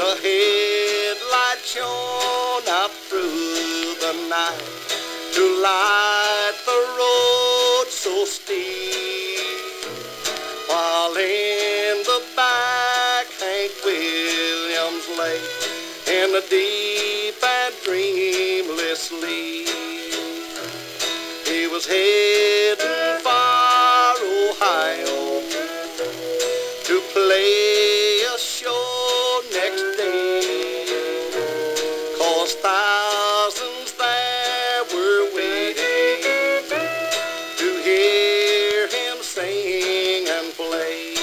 The headlight shone out through the night to light the road so steep, while in the back Hank Williams lay in a deep and dreamless sleep. He was heading for Ohio to play a show next day, 'cause thousands there were waiting to hear him sing and play.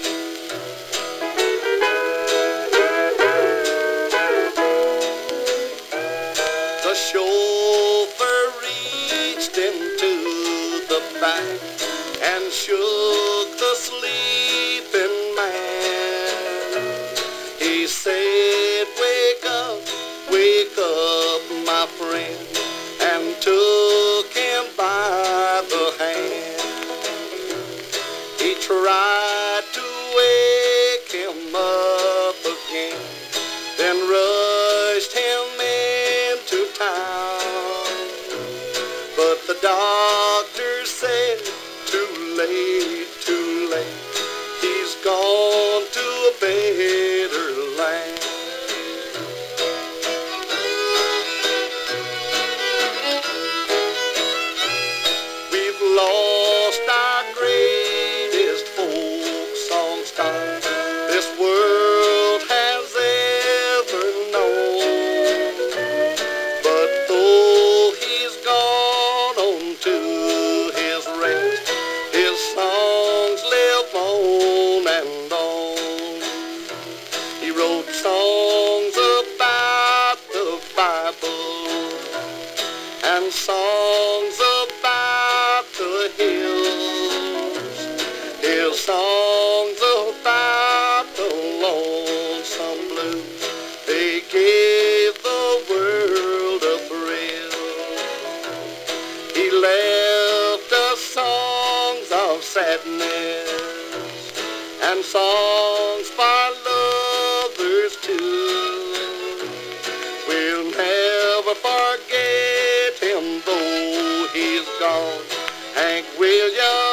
The chauffeur reached into the back and shook the sleeping man. He said, wake up, my friend," and took him by the hand. He tried to wake him up again, then rushed him into town. But the doctor said, too late, he's gone to a better land. We've lost our greatest folk song star this world has ever known. But though he's gone on to his rest, his songs live on and on. He wrote songs about the Bible and songs about the hills, his songs about the lonesome blues. They gave the world a thrill. He left us songs of sadness and songs for lovers too. We'll never forget him though he's gone, Hank Williams.